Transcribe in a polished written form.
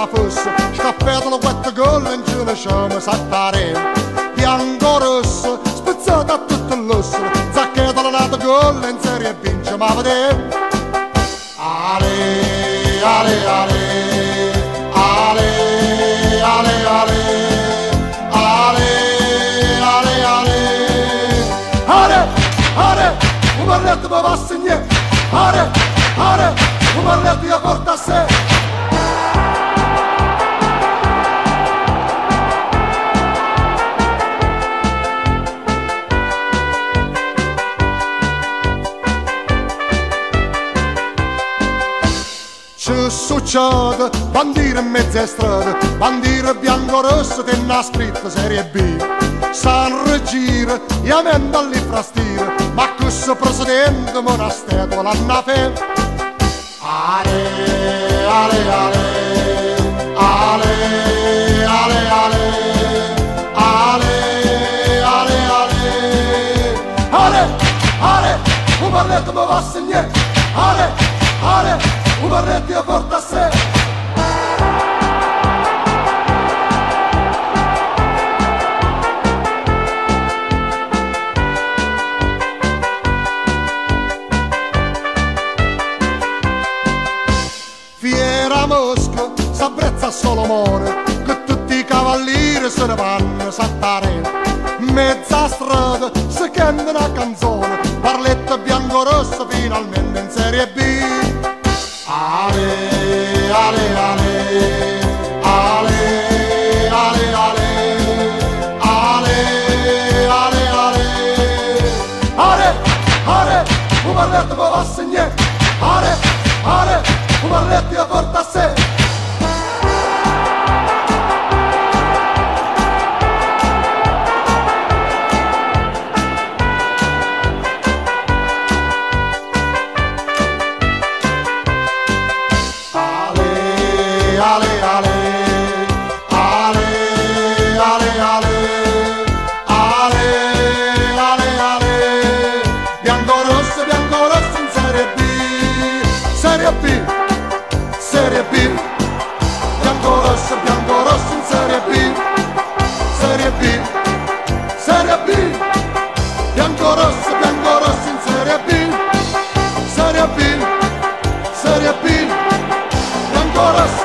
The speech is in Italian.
da fosse, scaffetto quattro gol in giù ne scemo sattare. Bianco rosso, spezzato a tutto l'osso, zacchetto la nata gol in serie vince, ma vede. Ale, ale, ale, ale, ale, ale, ale, ale, ale, ale, ale, un balletto mi va a segnare, ale, ale, un balletto io porto a sé. Ci succede, bandiera in mezzo a strada, bandiera bianco-rossa che n'ha scritto serie B. San Regira, io mendo lì frastire, ma questo presidente monastero l'hanno fe. Ale, ale, ale, ale, ale, ale, ale, ale, ale, ale, ale, un balletto mi va a segnare, ale, ale, un balletto io porto a sé. Fiera Mosca, s'abbrezza a Solomone, che tutti i cavalieri se ne vanno a saltare. Mezza strada si canta una canzone, Barletta bianco-rossa finalmente in serie B. Ale, ale, ale, ale, ale, ale, ale, ale, ale, ale, ale, un balletto mi va a segnare, ale, ale, un balletto io porto a sé. Ale, ale, ale, ale, ale, ale, ale, bianco-rosso in serie B, serie B, serie B, bianco-rosso in serie B, serie B, serie B, bianco-rosso in serie B, serie B, serie B, bianco-rosso.